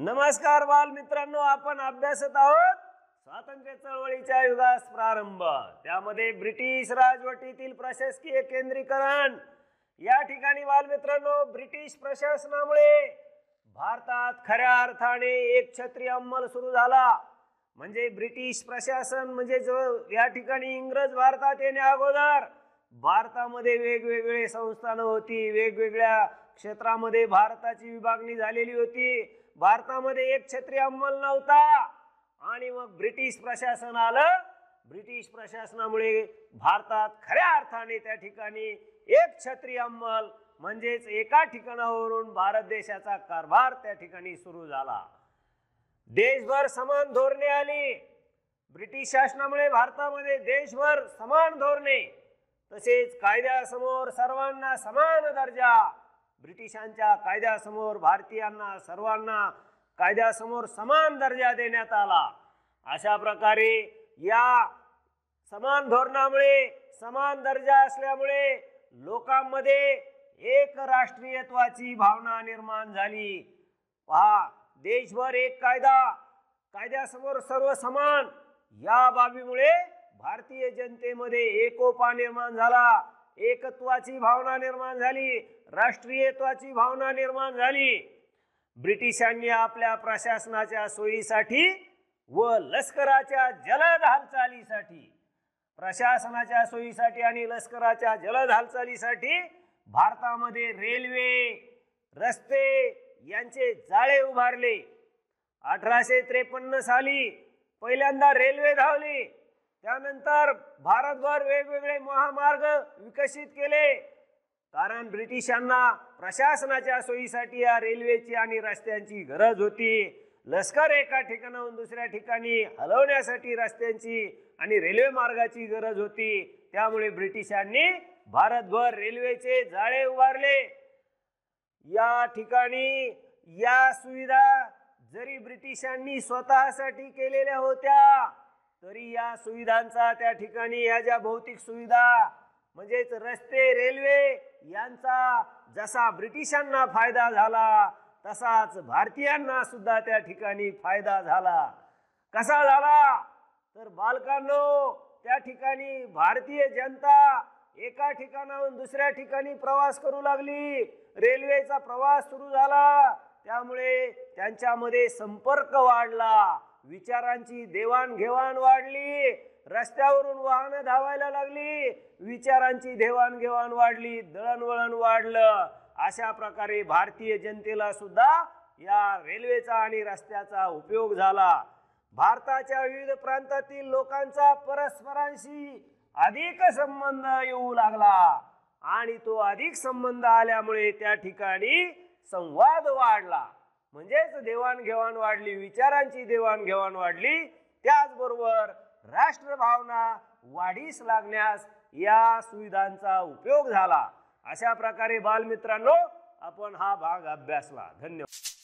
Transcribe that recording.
नमस्कार बालमित्रांनो, आपण अभ्यासत आहोत स्वातंत्र्य चळवळीच्या युगास प्रारंभ, त्यामध्ये ब्रिटिश राजवटीतील प्रशासकीय केंद्रीकरण। या ठिकाणी बालमित्रांनो, ब्रिटिश प्रशासनामुळे भारतात खऱ्या अर्थाने एक छत्री अंमल सुरू झाला। म्हणजे ब्रिटिश प्रशासन म्हणजे जो या ठिकाणी इंग्रज भारतात येण्या अगोदर भारतामध्ये वेगवेगळे संस्थान होती, वेगवेगळ्या क्षेत्रामध्ये भारताची विभागणी झालेली होती। भारतामध्ये एक छत्री अंमल नव्हता आणि मग ब्रिटिश प्रशासन आलं। ब्रिटिश प्रशासनामुळे भारतात खऱ्या अर्थाने त्या ठिकाणी एक छत्री अंमल म्हणजेच एका ठिकाणावरून भारत देशाचा कारभार त्या ठिकाणी सुरू झाला। देशभर समान धोरणे आली। ब्रिटिश शासनामुळे भारतामध्ये देशभर समान धोरणे, तसेच कायद्यासमोर सर्वांना समान दर्जा। ब्रिटिशांच्या कायद्यासमोर भारतीयांना सर्वांना कायद्यासमोर समान दर्जा देण्यात आला। अशा प्रकारे या समान धोरणामुळे, समान दर्जा असल्यामुळे लोकांमध्ये एक राष्ट्रीयत्वाची भावना निर्माण झाली। पहा, देशभर एक कायदा, कायद्यासमोर सर्व समान, या बाबीमुळे भारतीय जनतेमध्ये एकोपा निर्माण झाला, एकत्वाची भावना निर्माण झाली, राष्ट्रीयत्वाची भावना निर्माण झाली। ब्रिटिशांनी आपल्या प्रशासनाच्या सोयीसाठी व लष्कराच्या जलद हालचालीसाठी, प्रशासनाच्या सोयीसाठी आणि लष्कराच्या जलद हालचालीसाठी भारतामध्ये रेल्वे, रस्ते यांचे जाळे उभारले। 1853 साली पहिल्यांदा रेल्वे धावली। त्यानंतर भारतभर वेगवेगळे महामार्ग विकसित केले, कारण ब्रिटिशांना प्रशासनाच्या सोयीसाठी या रेल्वेची आणि रस्त्यांची गरज होती। लष्कर एका ठिकाणाहून दुसऱ्या ठिकाणी हलवण्यासाठी रस्त्यांची आणि रेल्वे मार्गाची गरज होती। त्यामुळे ब्रिटिशांनी भारतभर रेल्वेचे जाळे उभारले। या ठिकाणी या सुविधा जरी ब्रिटिशांनी स्वतःसाठी केलेल्या होत्या, तरी या सुविधांचा त्या ठिकाणी या ज्या भौतिक सुविधा म्हणजेच रस्ते, रेल्वे यांचा जसा ब्रिटिशांना फायदा झाला, तसाच भारतीयांना सुद्धा त्या ठिकाणी फायदा झाला। कसा झाला तर बालकांनो, त्या ठिकाणी भारतीय जनता एका ठिकाणाहून दुसऱ्या ठिकाणी प्रवास करू लागली। रेल्वेचा प्रवास सुरू झाला, त्यामुळे त्यांच्यामध्ये संपर्क वाढला, विचारांची देवाणघेवाण वाढली, रस्त्यावरून वाहनं धावायला लागली, विचारांची देवाणघेवाण वाढली, दळणवळण वाढलं। अशा प्रकारे भारतीय जनतेला सुद्धा या रेल्वेचा आणि रस्त्याचा उपयोग झाला। भारताच्या विविध प्रांतातील लोकांचा परस्परांशी अधिक संबंध येऊ लागला आणि तो अधिक संबंध आल्यामुळे त्या ठिकाणी संवाद वाढला, म्हणजेच देवाणघेवाण वाढली, विचारांची देवाणघेवाण वाढली। त्याचबरोबर राष्ट्रभावना वाढीस लागण्यास या सुविधांचा उपयोग झाला। अशा प्रकारे बालमित्रांनो, आपण हा भाग अभ्यासला। धन्यवाद।